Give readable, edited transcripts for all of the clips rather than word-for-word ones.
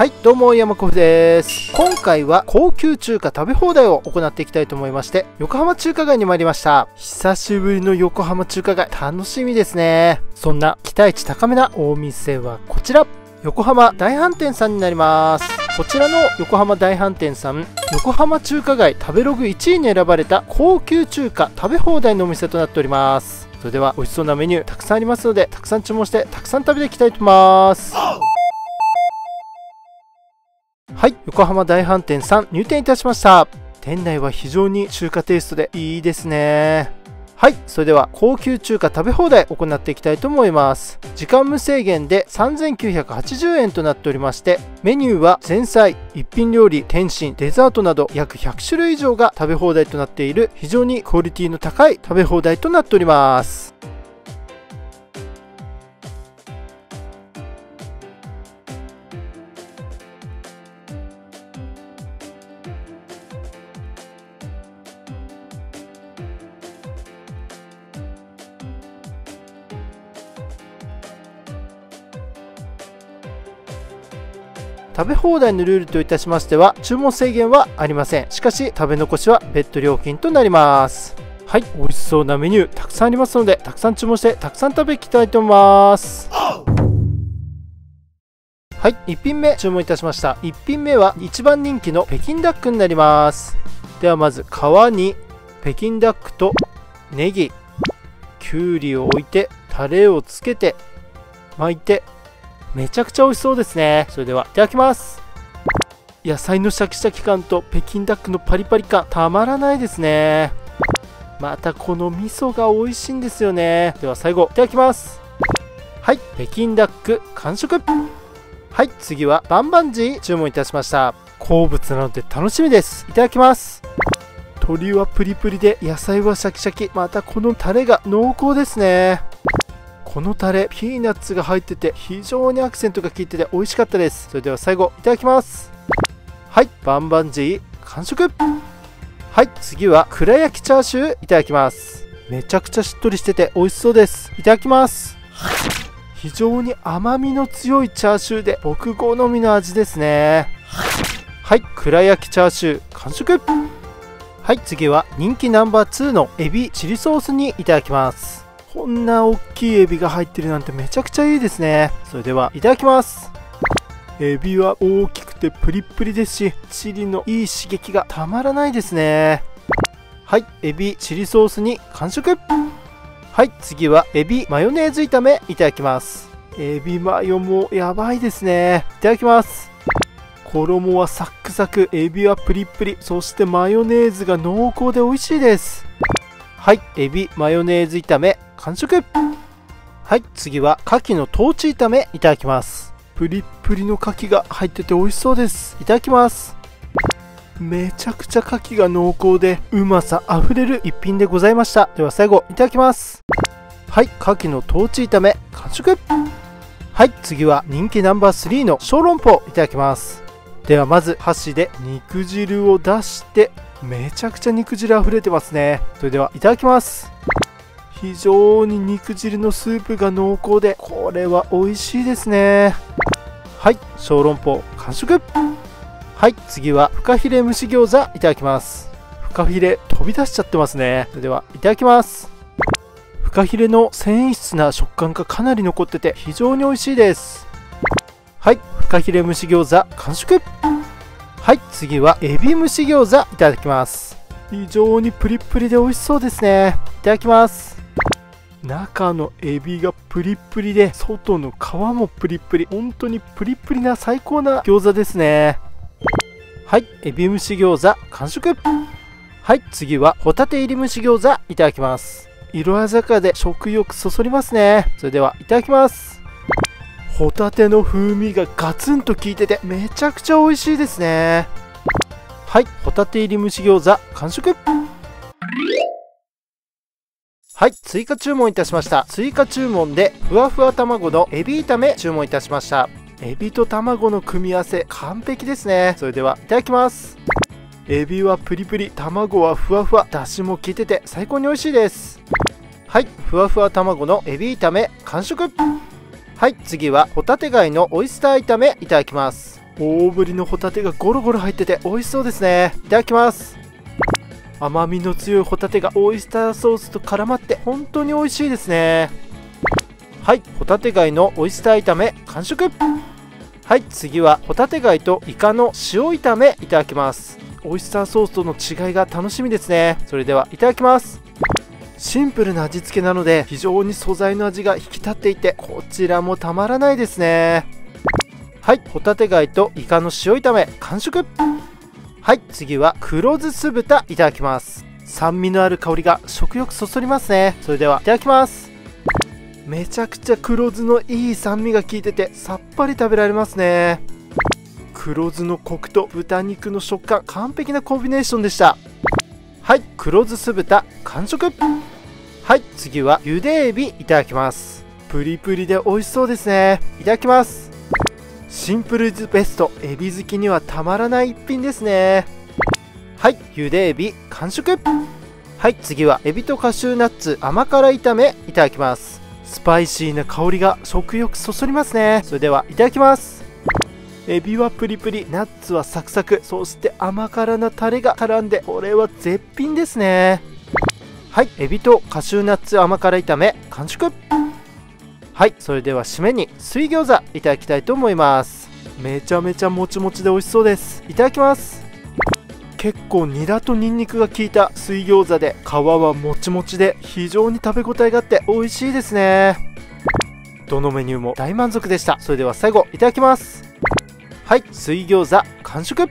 はい、どうも山子です。今回は高級中華食べ放題を行っていきたいと思いまして、横浜中華街に参りました。久しぶりの横浜中華街、楽しみですね。そんな期待値高めなお店はこちら、横浜大飯店さんになります。こちらの横浜大飯店さん、横浜中華街食べログ1位に選ばれた高級中華食べ放題のお店となっております。それでは美味しそうなメニューたくさんありますので、たくさん注文してたくさん食べていきたいと思います。はい、横浜大飯店さん入店いたしました。店内は非常に中華テイストでいいですね。はい、それでは高級中華食べ放題行っていきたいと思います。時間無制限で3980円となっておりまして、メニューは前菜、一品料理、点心、デザートなど約100種類以上が食べ放題となっている非常にクオリティの高い食べ放題となっております。食べ放題のルールといたしましては、注文制限はありません。しかし食べ残しは別途料金となります。はい、美味しそうなメニューたくさんありますので、たくさん注文してたくさん食べていきたいと思います。はい、1品目注文いたしました。1品目は一番人気の北京ダックになります。ではまず皮に北京ダックとネギ、きゅうりを置いてタレをつけて巻いて、めちゃくちゃ美味しそうですね。それではいただきます。野菜のシャキシャキ感と北京ダックのパリパリ感たまらないですね。またこの味噌が美味しいんですよね。では最後いただきます。はい、北京ダック完食。はい、次はバンバンジー注文いたしました。好物なので楽しみです。いただきます。鶏はプリプリで野菜はシャキシャキ、またこのタレが濃厚ですね。このタレピーナッツが入ってて非常にアクセントが効いてて美味しかったです。それでは最後いただきます。はい、バンバンジー完食。はい、次は蔵焼きチャーシューいただきます。めちゃくちゃしっとりしてて美味しそうです。いただきます。非常に甘みの強いチャーシューで僕好みの味ですね。はい、蔵焼きチャーシュー完食。はい、次は人気ナンバー2のエビチリソースにいただきます。こんな大きいエビが入ってるなんてめちゃくちゃいいですね。それではいただきます。エビは大きくてプリップリですし、チリのいい刺激がたまらないですね。はい、エビチリソースに完食。はい、次はエビマヨネーズ炒めいただきます。エビマヨもやばいですね。いただきます。衣はサックサク、エビはプリップリ、そしてマヨネーズが濃厚で美味しいです。はい、エビマヨネーズ炒め完食。はい、次は牡蠣のトーチ炒めいただきます。プリップリの牡蠣が入ってて美味しそうです。いただきます。めちゃくちゃ牡蠣が濃厚でうまさあふれる一品でございました。では最後いただきます。はい、牡蠣のトーチ炒め完食。はい、次は人気ナンバー3の小籠包いただきます。ではまず箸で肉汁を出して、めちゃくちゃ肉汁あふれてますね。それではいただきます。非常に肉汁のスープが濃厚でこれは美味しいですね。はい、小籠包完食。はい、次はフカヒレ蒸し餃子いただきます。フカヒレ飛び出しちゃってますね。それではいただきます。フカヒレの繊維質な食感がかなり残ってて非常に美味しいです。はい、フカヒレ蒸し餃子完食。はい、次はエビ蒸し餃子いただきます。非常にプリップリで美味しそうですね。いただきます。中のエビがプリップリで外の皮もプリップリ、本当にプリップリな最高な餃子ですね。はい、エビ蒸し餃子完食。はい、次はホタテ入り蒸し餃子いただきます。色鮮やかで食欲そそりますね。それではいただきます。ホタテの風味がガツンと効いててめちゃくちゃ美味しいですね。はい、ホタテ入り蒸し餃子完食。はい、追加注文いたしました。追加注文でふわふわ卵のエビ炒め注文いたしました。エビと卵の組み合わせ完璧ですね。それではいただきます。エビはプリプリ、卵はふわふわ、だしも効いてて最高に美味しいです。はい、ふわふわ卵のエビ炒め完食。はい、次はホタテ貝のオイスター炒めいただきます。 大ぶりのホタテがゴロゴロ入ってて美味しそうですね。いただきます。甘みの強いホタテがオイスターソースと絡まって本当に美味しいですね。はい、ホタテ貝のオイスター炒め完食。はい、次はホタテ貝とイカの塩炒めいただきます。オイスターソースとの違いが楽しみですね。それではいただきます。シンプルな味付けなので非常に素材の味が引き立っていて、こちらもたまらないですね。はい、ホタテ貝とイカの塩炒め完食。はい、次は黒酢酢豚いただきます。酸味のある香りが食欲そそりますね。それではいただきます。めちゃくちゃ黒酢のいい酸味が効いててさっぱり食べられますね。黒酢のコクと豚肉の食感、完璧なコンビネーションでした。はい、黒酢酢豚完食。はい、次はゆでエビいただきます。プリプリで美味しそうですね。いただきます。シンプルイズベスト、エビ好きにはたまらない一品ですね。はい、ゆでエビ完食。はい、次はエビとカシューナッツ甘辛炒めいただきます。スパイシーな香りが食欲そそりますね。それではいただきます。エビはプリプリ、ナッツはサクサク、そして甘辛なタレが絡んで、これは絶品ですね。はい、エビとカシューナッツ甘辛炒め完食。はい、それでは締めに水餃子いただきたいと思います。めちゃめちゃもちもちで美味しそうです。いただきます。結構ニラとニンニクが効いた水餃子で、皮はもちもちで非常に食べ応えがあって美味しいですね。どのメニューも大満足でした。それでは最後いただきます。はい、水餃子完食。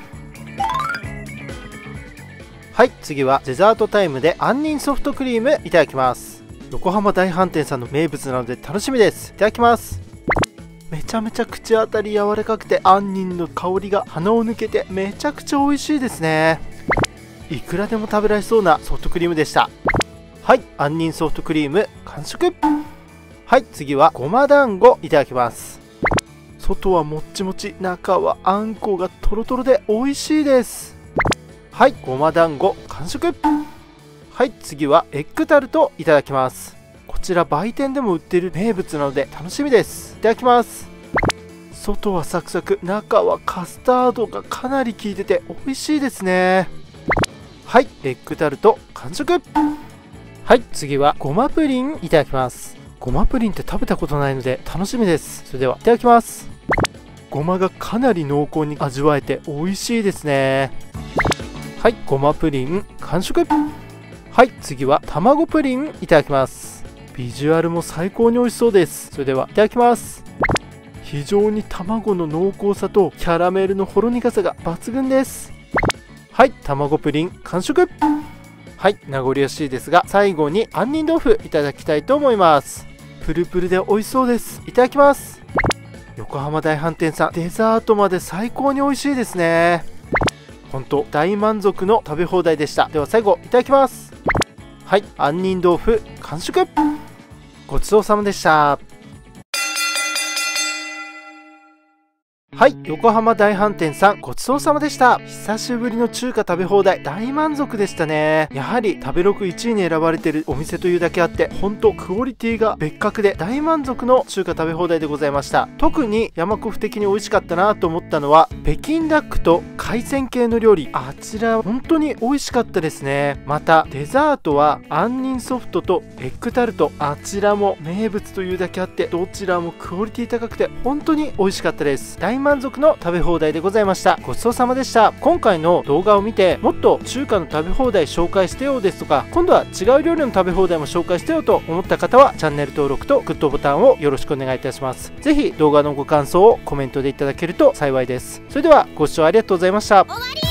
はい、次はデザートタイムで杏仁ソフトクリームいただきます。横浜大飯店さんの名物なので楽しみです。いただきます。めちゃめちゃ口当たり柔らかくて、杏仁の香りが鼻を抜けてめちゃくちゃ美味しいですね。いくらでも食べられそうなソフトクリームでした。はい、杏仁ソフトクリーム完食。はい、次はごま団子いただきます。外はもっちもち、中はあんこがとろとろで美味しいです。はい、ごま団子完食。はい、次はエッグタルトいただきます。こちら売店でも売っている名物なので楽しみです。いただきます。外はサクサク、中はカスタードがかなり効いてて美味しいですね。はい、エッグタルト完食。はい、次はごまプリンいただきます。ごまプリンって食べたことないので楽しみです。それではいただきます。ごまがかなり濃厚に味わえて美味しいですね。はい、ごまプリン完食。はい、次は卵プリンいただきます。ビジュアルも最高に美味しそうです。それではいただきます。非常に卵の濃厚さとキャラメルのほろ苦さが抜群です。はい、卵プリン完食。はい、名残惜しいですが最後に杏仁豆腐いただきたいと思います。プルプルで美味しそうです。いただきます。横浜大飯店さん、デザートまで最高に美味しいですね。本当大満足の食べ放題でした。では最後いただきます。はい、杏仁豆腐完食。ごちそうさまでした。はい、横浜大飯店さんごちそうさまでした。久しぶりの中華食べ放題、大満足でしたね。やはり食べログ1位に選ばれているお店というだけあって、本当クオリティが別格で大満足の中華食べ放題でございました。特に山コフ的に美味しかったなと思ったのは北京ダックと海鮮系の料理、あちら本当に美味しかったですね。またデザートは杏仁ソフトとエッグタルト、あちらも名物というだけあってどちらもクオリティ高くて本当に美味しかったです。大満足の食べ放題でございました。ごちそうさまでした。今回の動画を見てもっと中華の食べ放題紹介してよですとか、今度は違う料理の食べ放題も紹介してよと思った方はチャンネル登録とグッドボタンをよろしくお願いいたします。ぜひ動画のご感想をコメントでいただけると幸いです。それではご視聴ありがとうございました。終わり。